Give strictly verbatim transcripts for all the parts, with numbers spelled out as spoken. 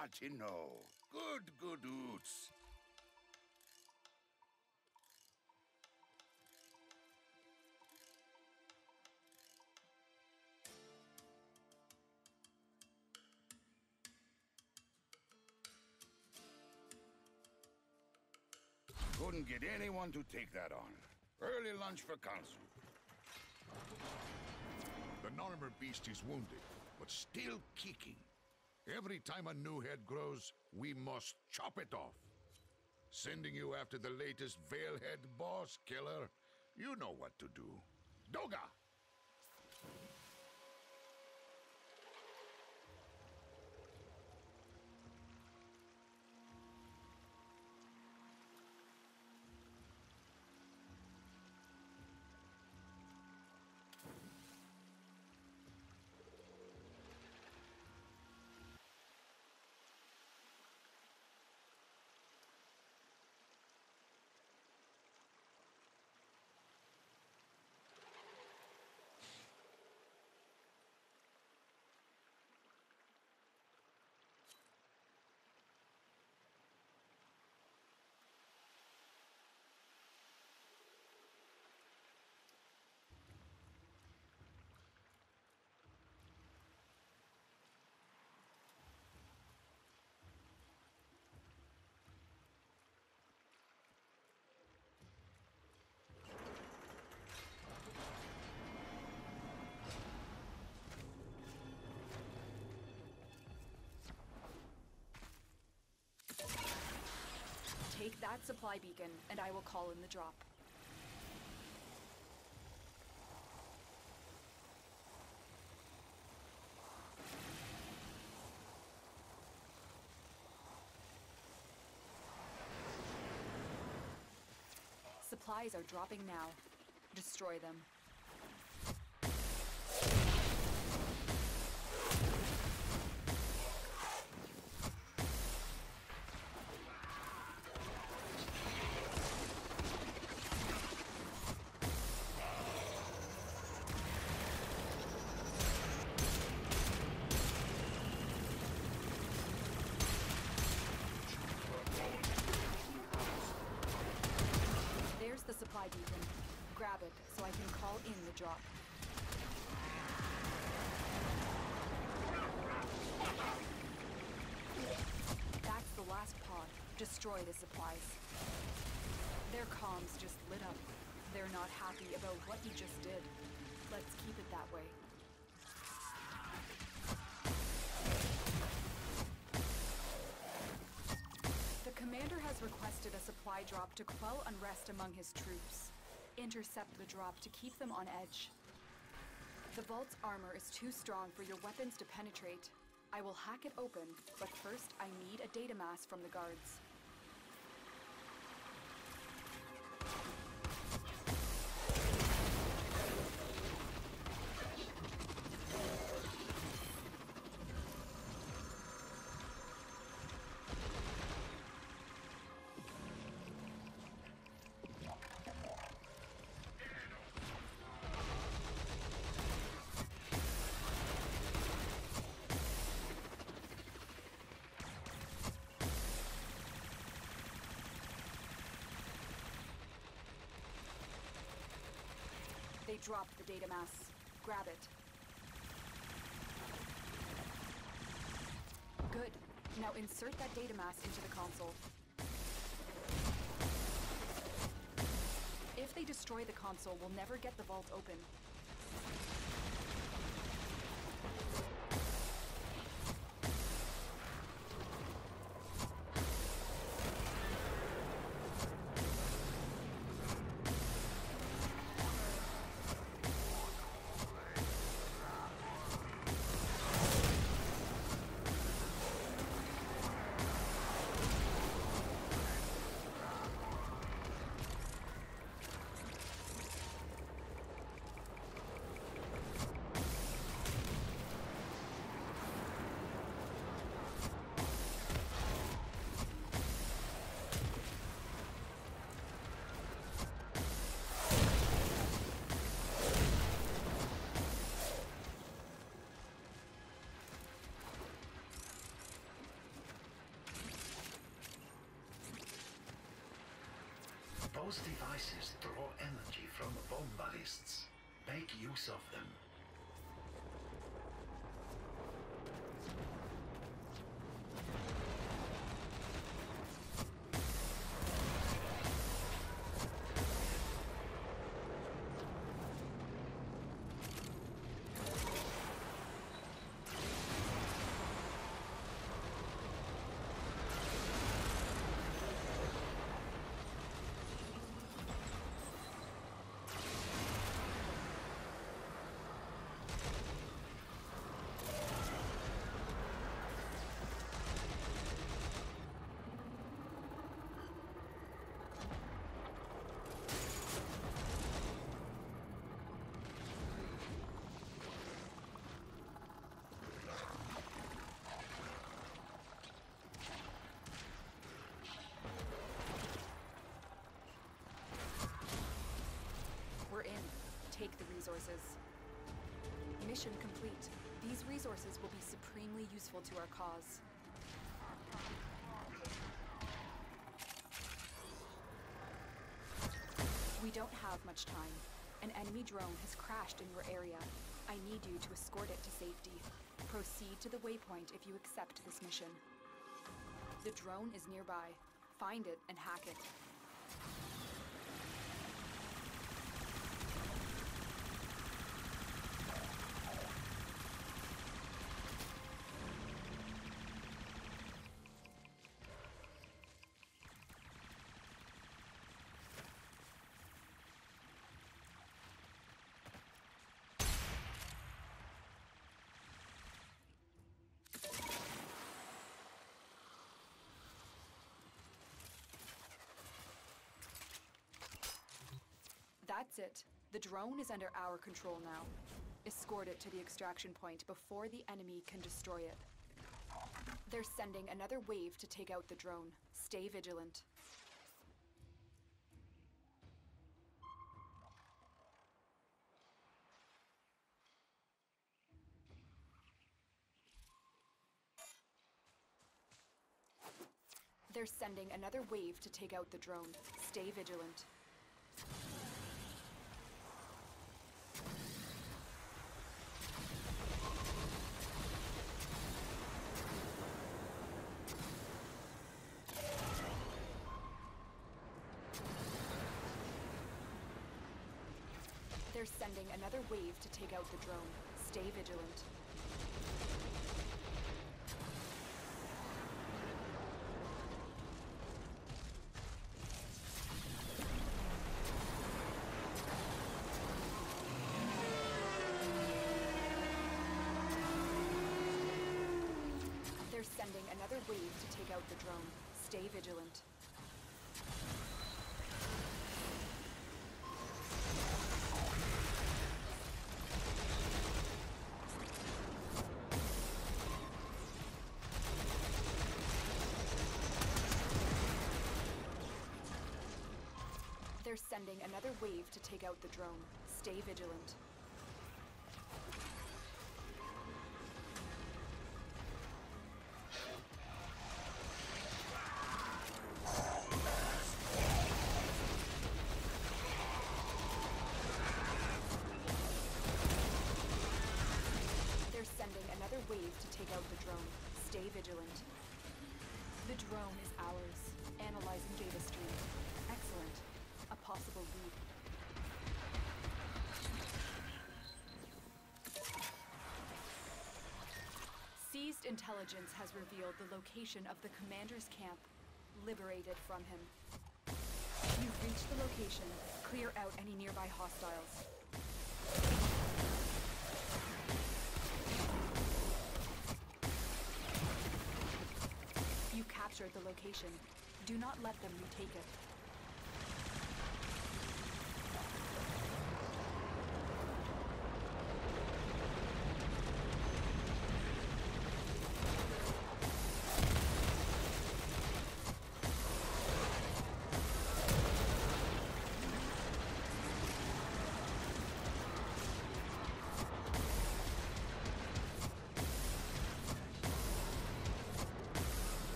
Martino. Good, good oots. Couldn't get anyone to take that on. Early lunch for Council. The Narmer beast is wounded, but still kicking. Every time a new head grows, we must chop it off. Sending you after the latest Veilhead boss killer, you know what to do. Doga! Take that supply beacon, and I will call in the drop. Supplies are dropping now. Destroy them. There's the supply beacon. Grab it so I can call in the drop. That's the last pod. Destroy the supplies. Their comms just lit up. They're not happy about what you just did. Let's keep it that way. The commander has requested a supply drop to quell unrest among his troops. Intercept the drop to keep them on edge. The vault's armor is too strong for your weapons to penetrate. I will hack it open, but first I need a data mass from the guards. They dropped the data mass. Grab it. Good. Now insert that data mass into the console. If they destroy the console, we'll never get the vault open. Those devices draw energy from bomb ballists. Make use of them. Take the resources. Mission complete. These resources will be supremely useful to our cause. We don't have much time. An enemy drone has crashed in your area. I need you to escort it to safety. Proceed to the waypoint if you accept this mission. The drone is nearby. Find it and hack it. That's it. The drone is under our control now. Escort it to the extraction point before the enemy can destroy it. They're sending another wave to take out the drone. Stay vigilant. They're sending another wave to take out the drone. Stay vigilant. They're sending another wave to take out the drone. Stay vigilant. They're sending another wave to take out the drone. Stay vigilant. They're sending another wave to take out the drone. Stay vigilant. They're sending another wave to take out the drone. Stay vigilant. The drone is ours. Analyzing data stream. Excellent. A possible lead. Seized intelligence has revealed the location of the commander's camp. Liberate it from him. You've reached the location. Clear out any nearby hostiles. You captured the location. Do not let them retake it.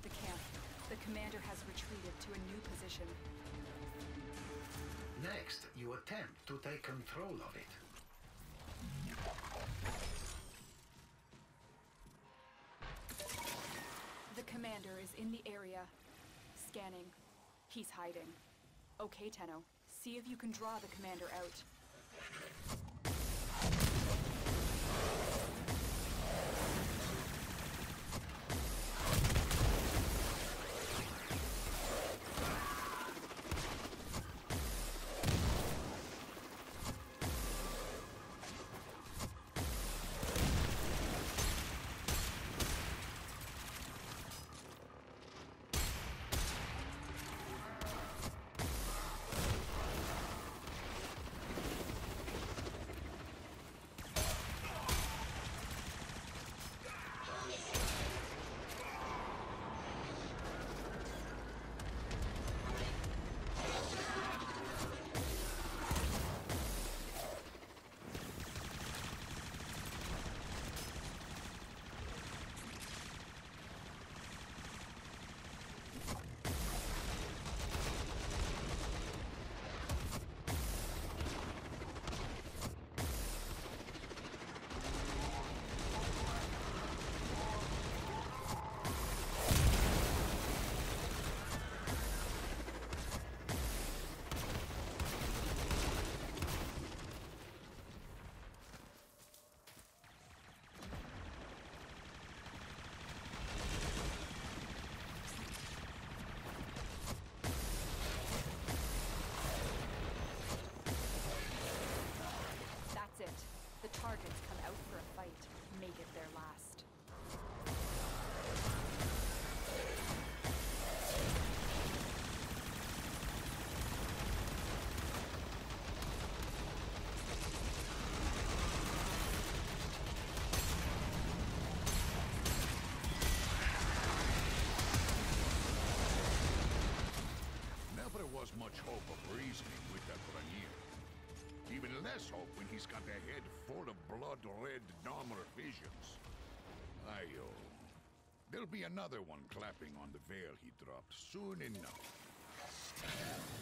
the camp. The commander has retreated to a new position. Next, you attempt to take control of it. The commander is in the area. Scanning. He's hiding. Okay, Tenno. See if you can draw the commander out. Targets come out for a fight. Make it their last. Never was much hope of reasoning with that Branir. Even less hope when he's got a head full of blood-red Dahmer visions. Ayo. There'll be another one clapping on the veil he dropped soon enough.